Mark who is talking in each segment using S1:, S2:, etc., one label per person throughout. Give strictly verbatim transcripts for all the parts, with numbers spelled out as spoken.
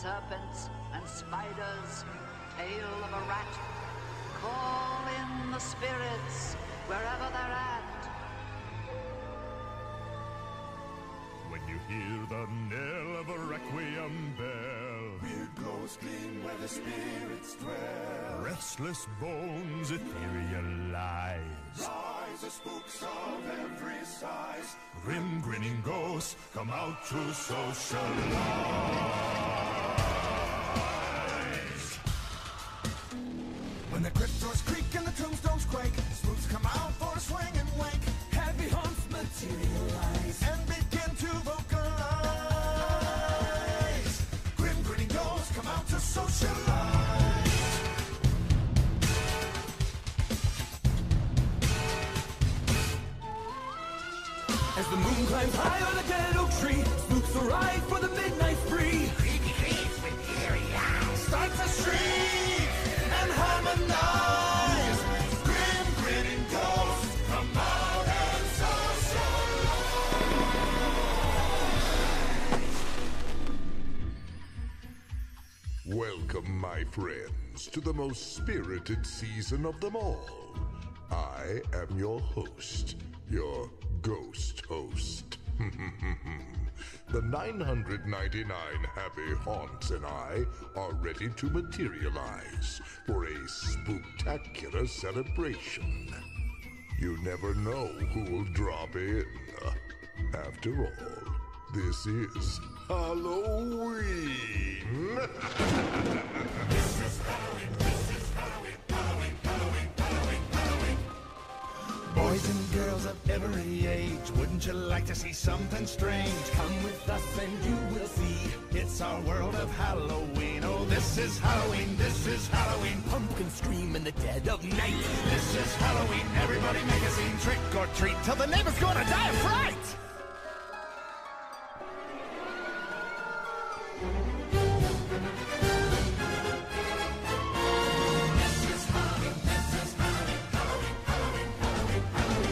S1: serpents and spiders, tail of a rat. Call in the spirits wherever they're at.
S2: When you hear the knell of a requiem bell,
S3: weird glows gleam where the spirits dwell.
S2: Restless bones etherealize.
S3: Rise the spooks of every size.
S2: Grim grinning ghosts come out to socialize.
S3: When the crypt doors creak and the tombstones quake, spooks come out for a swing and wake. Heavy haunts materialize and begin to vocalize. Grim grinning ghosts come out to socialize. As the moon climbs high on a dead oak tree, spooks arrive for the midnight spree. Creepy creeps with eerie eyes start to shriek and harmonize. Grim grinning ghosts come out and socialize.
S4: Welcome, my friends, to the most spirited season of them all. I am your host, your ghost host. The nine hundred ninety-nine happy haunts and I are ready to materialize for a spooktacular celebration. You never know who will drop in. After all, this is Halloween.
S3: This is Halloween, this is Halloween, Halloween, Halloween, Halloween, Halloween. Boys and girls of every age, wouldn't you like to see something strange? Come with us and you will see, it's our world of Halloween. Oh, this is Halloween, this is Halloween. Pumpkins scream in the dead of night. This is Halloween, everybody make a scene. Trick or treat till the neighbor's gonna die of fright.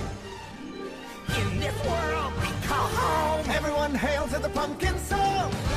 S3: Everyone hail to the pumpkin song.